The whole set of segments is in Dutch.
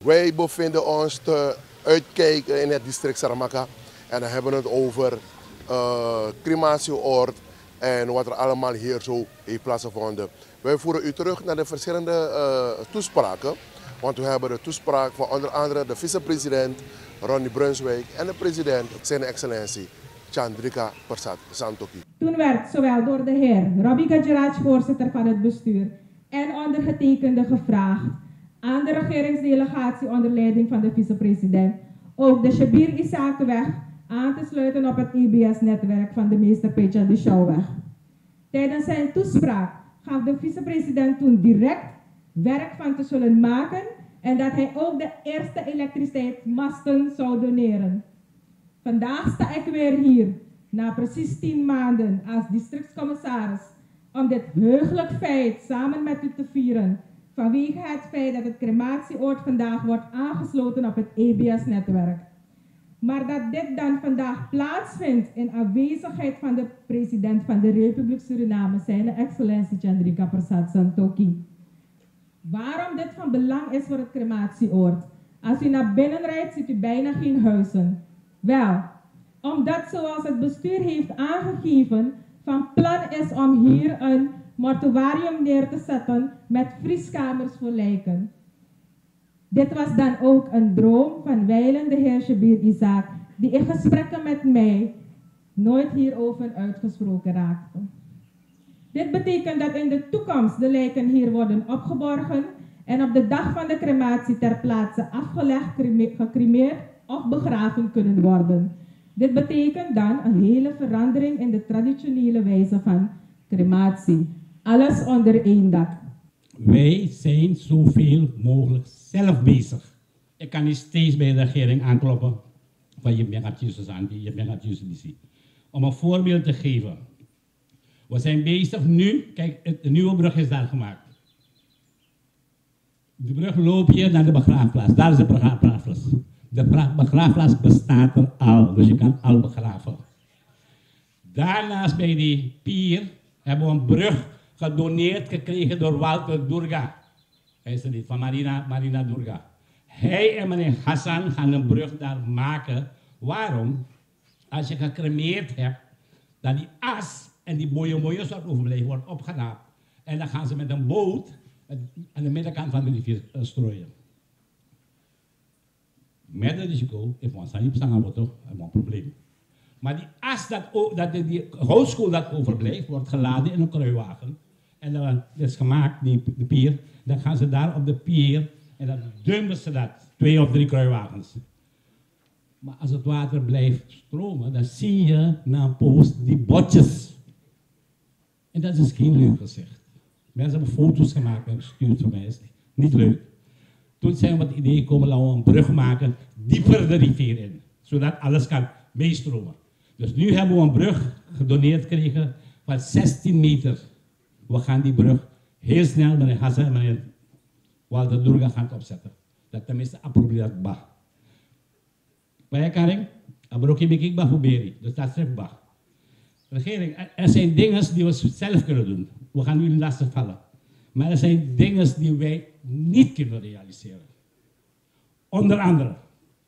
Wij bevinden ons te uitkijken in het district Saramaka en dan hebben we het over crematieoord en wat er allemaal hier zo heeft plaatsgevonden. Wij voeren u terug naar de verschillende toespraken, want we hebben de toespraak van onder andere de vicepresident Ronnie Brunswijk en de president, zijn excellentie Chandrika Persat Santokhi. Toen werd zowel door de heer Robbie Gajraj, voorzitter van het bestuur, en ondergetekende gevraagd aan de regeringsdelegatie onder leiding van de vicepresident ook de Shabir Isakweg aan te sluiten op het EBS-netwerk van de meester Pecha de Showweg. Tijdens zijn toespraak gaf de vicepresident toen direct werk van te zullen maken en dat hij ook de eerste elektriciteitsmasten zou doneren. Vandaag sta ik weer hier, na precies 10 maanden als districtscommissaris, om dit heugelijk feit samen met u te vieren, vanwege het feit dat het crematieoord vandaag wordt aangesloten op het EBS-netwerk. Maar dat dit dan vandaag plaatsvindt in afwezigheid van de president van de Republiek Suriname, zijn excellentie Chandrika Persat Santokhi. Waarom dit van belang is voor het crematieoord? Als u naar binnen rijdt, ziet u bijna geen huizen. Wel, omdat zoals het bestuur heeft aangegeven, van plan is om hier een mortuarium neer te zetten met vrieskamers voor lijken. Dit was dan ook een droom van wijlen de heer Shabir Isaac, die in gesprekken met mij nooit hierover uitgesproken raakte. Dit betekent dat in de toekomst de lijken hier worden opgeborgen en op de dag van de crematie ter plaatse afgelegd, gecremeerd of begraven kunnen worden. Dit betekent dan een hele verandering in de traditionele wijze van crematie. Alles onder één dak. Wij zijn zoveel mogelijk zelf bezig. Ik kan niet steeds bij de regering aankloppen van je bent het aan die, je bent het. Om een voorbeeld te geven. We zijn bezig nu, kijk, de nieuwe brug is daar gemaakt. De brug loopt hier naar de begraafplaats. Daar is de begraafplaats. De begraafplaats bestaat er al, dus je kan al begraven. Daarnaast bij die pier hebben we een brug gedoneerd gekregen door Walter Durga. Hij is er niet, van Marina Durga. Hij en meneer Hassan gaan een brug daar maken. Waarom? Als je gecremeerd hebt, dan die as en die boeien wat overblijven wordt opgeraapt. En dan gaan ze met een boot aan de middenkant van de rivier strooien. Met het risico, if we niet staan hebben we een probleem. Maar die as, die houtskool dat overblijft, wordt geladen in een kruiwagen. En dan is gemaakt, de pier. Dan gaan ze daar op de pier en dan dumpen ze dat. 2 of 3 kruiwagens. Maar als het water blijft stromen, dan zie je na een poos die botjes. En dat is geen leuk gezicht. Mensen hebben foto's gemaakt en gestuurd van mij. Is niet leuk. Toen zijn we met het idee gekomen, laten we een brug maken dieper de rivier in. Zodat alles kan meestromen. Dus nu hebben we een brug gedoneerd gekregen van 16 meter. We gaan die brug heel snel, meneer Hassan en meneer Walter Durga gaan opzetten. Dat tenminste appropriëert ba. Bij Karing, abroki bekik ba huberi. Dus dat zegt ba. Regering, er zijn dingen die we zelf kunnen doen. We gaan jullie lastig vallen. Maar er zijn dingen die wij niet kunnen realiseren. Onder andere.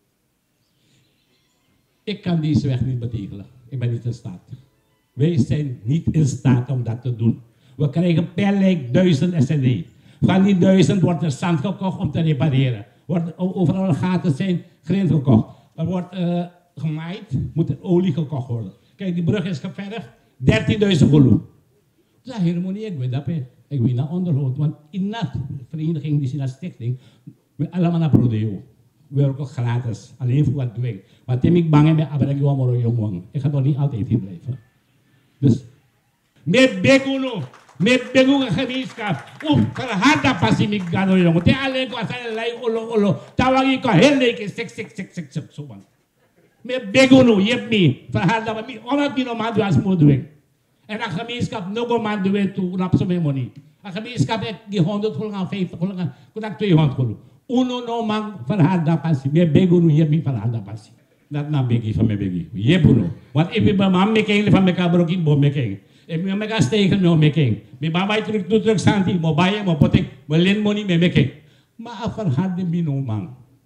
Ik kan deze weg niet betegelen. Ik ben niet in staat. Wij zijn niet in staat om dat te doen. We krijgen per lijk 1000 SND. Van die 1000 wordt er zand gekocht om te repareren. Overal gaten zijn grind gekocht. Er wordt gemaaid, moet er olie gekocht worden. Kijk, die brug is geverfd, 13.000 gulu. Dat is helemaal niet, ik weet dat. Ik weet naar onderhoud, want in dat vereniging, die is in dat stichting, we allemaal naar Prodeo. We werken ook gratis, alleen voor wat doe ik. Maar Tim, ik bang ben, maar ik wil maar jongen. Ik ga toch niet altijd hier blijven. Dus, met Beguno, met Beguno gemeenschap, verhard dat passie met Gano jongen. Te alleen qua zijn lei olo. Tawang ik kan heel leuk, sik, zo man. Met Beguno, je hebt me, verhard dat me, omdat me normaal doe als moet doen. En een gemeenschap nog man doen toe, op zo'n money. Een gemeenschap heeft die 100 gulden aan 50 gulden aan, kon 200 gulden. Uno no man verhaal dat passie, met Beguno, je hebt me verhaal dat passie. Dat na begi van me begi. Je puno. Want ik ben mam making van me kabrokin bom making. Ik ben mega steken no making. Me baba terug santi, mo baye mo potek, mo len money me making. Maar afar had de bino man.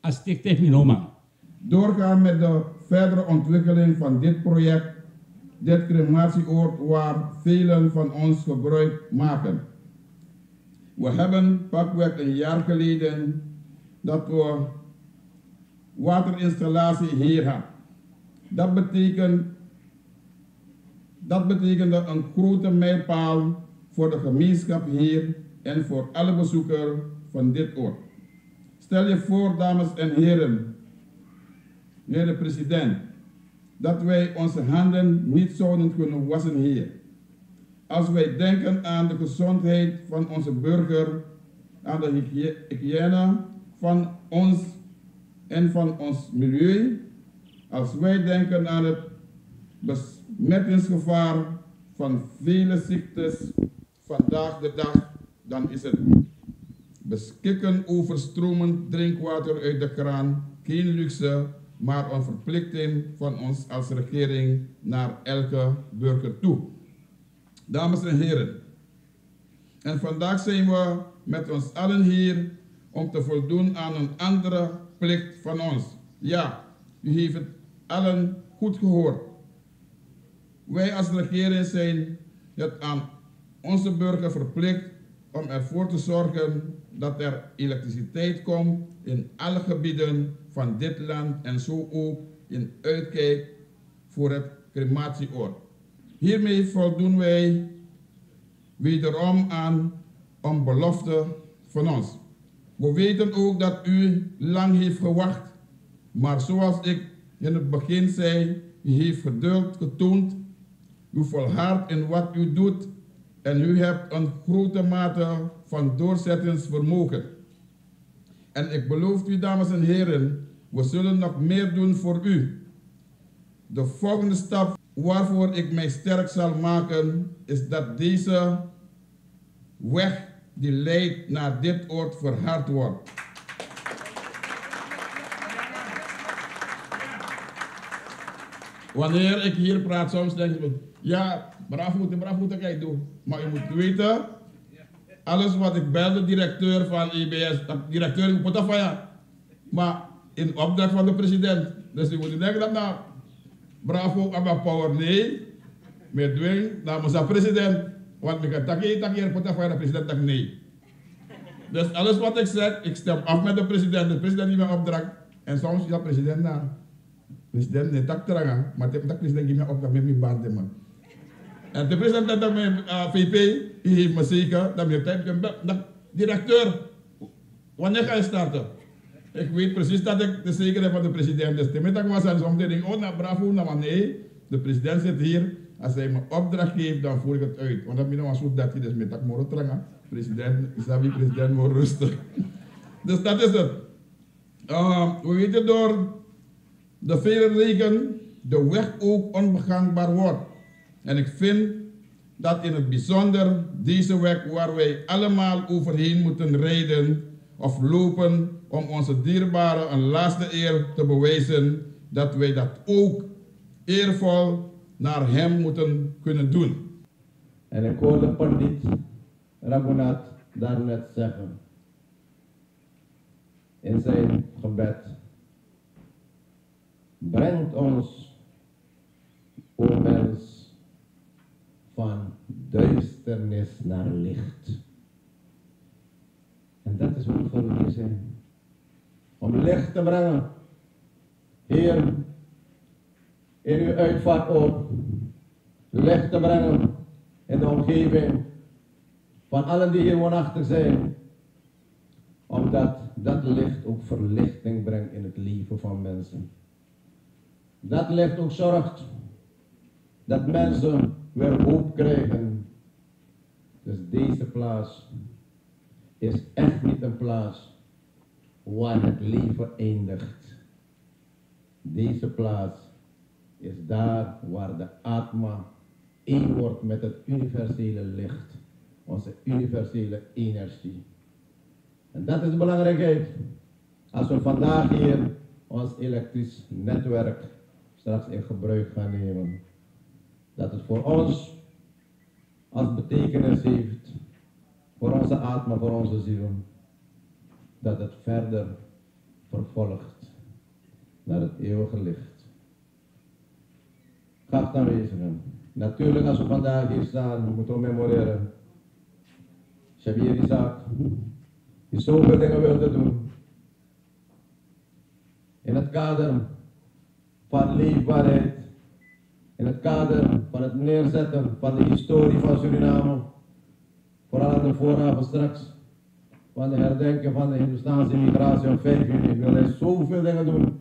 als ik tegen Minoman. Doorgaan met de verdere ontwikkeling van dit project, dit crematieoord waar velen van ons gebruik maken. We hebben pakweg een jaar geleden dat we waterinstallatie hier hadden. Dat betekende een grote mijlpaal voor de gemeenschap hier en voor alle bezoekers van dit oord. Stel je voor, dames en heren, meneer de president, dat wij onze handen niet zouden kunnen wassen hier. Als wij denken aan de gezondheid van onze burger, aan de hygiëne van ons en van ons milieu, als wij denken aan het besmettingsgevaar van vele ziektes vandaag de dag, dan is het beschikken over stromend drinkwater uit de kraan geen luxe, maar een verplichting van ons als regering naar elke burger toe. Dames en heren, en vandaag zijn we met ons allen hier om te voldoen aan een andere plicht van ons. Ja, u heeft het allen goed gehoord. Wij als regering zijn het aan onze burger verplicht om ervoor te zorgen dat er elektriciteit komt in alle gebieden van dit land en zo ook in uitkijk voor het crematieoord. Hiermee voldoen wij wederom aan een belofte van ons. We weten ook dat u lang heeft gewacht, maar zoals ik in het begin zei, u heeft geduld getoond, u volhardt in wat u doet en u hebt een grote mate van doorzettingsvermogen. En ik beloof u, dames en heren, we zullen nog meer doen voor u. De volgende stap waarvoor ik mij sterk zal maken, is dat deze weg die leidt naar dit oord verhard wordt. Wanneer ik hier praat, soms denk ik, ja, bravo, kan je doen. Maar je moet weten, alles wat ik bel de directeur van IBS, de directeur moet dat van ja. Maar in opdracht van de president. Dus je moet denken dat nou, bravo, Abba Power, nee. Met dwing, namens de president. Want ik kan takje, de president dat nee. Dus alles wat ik zeg, ik stem af met de president. De president die mijn opdracht. En soms is de president na. President nee tak terang, maar de president die mijn opdracht met mijn band man. En de president dat mijn VP, die heeft me zeker dat mijn tijd kan bellen. Directeur, wanneer ga je starten? Ik weet precies dat ik de zekerheid van de president is. De middag was en soms denk ik, oh nou bravo, nou maar nee. De president zit hier. Als hij me opdracht geeft, dan voer ik het uit. Want dat is nog een soort dat hij dus met dat moro trangen. President, Isabi, president, moet rustig. Dus dat is het. We weten door de vele regen de weg ook onbegaanbaar wordt. En ik vind dat in het bijzonder deze weg waar wij allemaal overheen moeten rijden of lopen om onze dierbaren een laatste eer te bewijzen, dat wij dat ook eervol naar hem moeten kunnen doen. En ik hoorde Pandit Raghunath daarnet zeggen in zijn gebed: brengt ons, o mens, van duisternis naar licht. En dat is waarvoor we hier zijn. Om licht te brengen. Heer, in uw uitvaart ook. Licht te brengen in de omgeving van allen die hier woonachtig zijn. Omdat dat licht ook verlichting brengt in het leven van mensen. Dat licht ook zorgt dat mensen weer hoop krijgen. Dus deze plaats is echt niet een plaats waar het leven eindigt. Deze plaats is daar waar de Atma één wordt met het universele licht, onze universele energie. En dat is de belangrijkheid. Als we vandaag hier ons elektrisch netwerk straks in gebruik gaan nemen, dat het voor ons als betekenis heeft, voor onze Atma, voor onze ziel, dat het verder vervolgd naar het eeuwige licht. Geachte aanwezigen, natuurlijk als we vandaag hier staan, moeten we memoreren. Shabir Isaac, die zoveel dingen wilde doen. In het kader van leefbaarheid, in het kader van het neerzetten van de historie van Suriname, vooral aan de vooravond straks, van de herdenking van de Hindoestaanse migratie op 5 juni, wil hij zoveel dingen doen.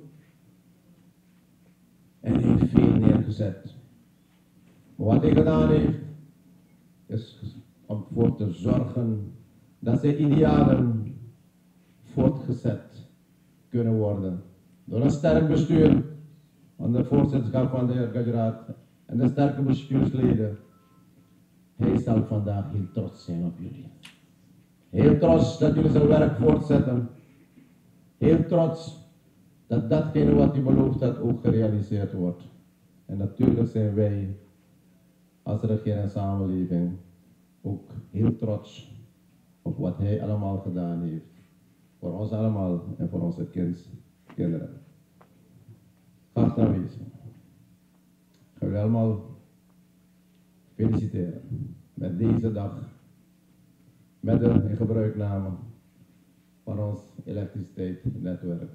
En hij heeft veel neergezet. Maar wat hij gedaan heeft, is om voor te zorgen dat zijn idealen voortgezet kunnen worden. Door een sterk bestuur, onder voorzitterschap van de heer Gujarat en de sterke bestuursleden. Hij zal vandaag heel trots zijn op jullie. Heel trots dat jullie zijn werk voortzetten. Heel trots dat datgene wat hij beloofd had ook gerealiseerd wordt. En natuurlijk zijn wij als regering en samenleving ook heel trots op wat hij allemaal gedaan heeft. Voor ons allemaal en voor onze kinderen. Geachte aanwezigen, ik wil jullie allemaal feliciteren met deze dag, met de ingebruikname van ons elektriciteitsnetwerk.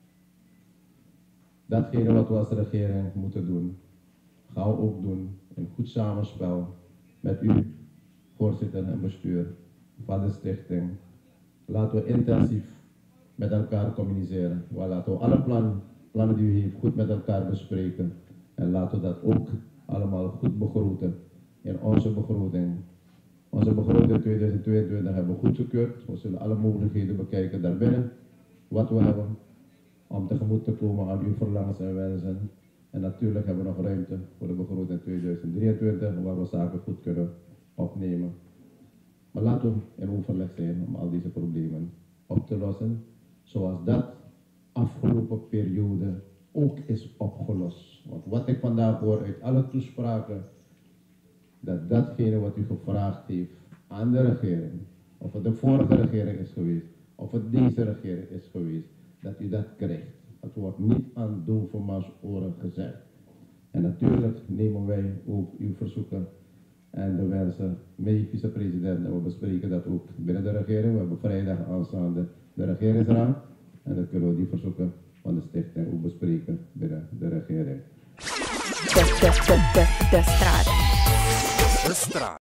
Datgene wat we als regering moeten doen, gaan we ook doen in goed samenspel met u, voorzitter en bestuur van de stichting. Laten we intensief met elkaar communiceren. Laten we alle plannen die u heeft goed met elkaar bespreken. En laten we dat ook allemaal goed begroten in onze begroting. Onze begroting 2022 hebben we goedgekeurd. We zullen alle mogelijkheden bekijken daarbinnen. Wat we hebben om tegemoet te komen aan uw verlangens en wensen. En natuurlijk hebben we nog ruimte voor de begroting 2023 waar we zaken goed kunnen opnemen. Maar laten we in overleg zijn om al deze problemen op te lossen. Zoals dat afgelopen periode ook is opgelost. Want wat ik vandaag hoor uit alle toespraken, dat datgene wat u gevraagd heeft aan de regering, of het de vorige regering is geweest, of het deze regering is geweest, dat u dat krijgt. Het wordt niet aan dove maas oren gezegd. En natuurlijk nemen wij ook uw verzoeken en de wensen mee, vicepresident. En we bespreken dat ook binnen de regering. We hebben vrijdag aanstaande de regeringsraad. En dan kunnen we die verzoeken van de stichting ook bespreken binnen de regering. De straat.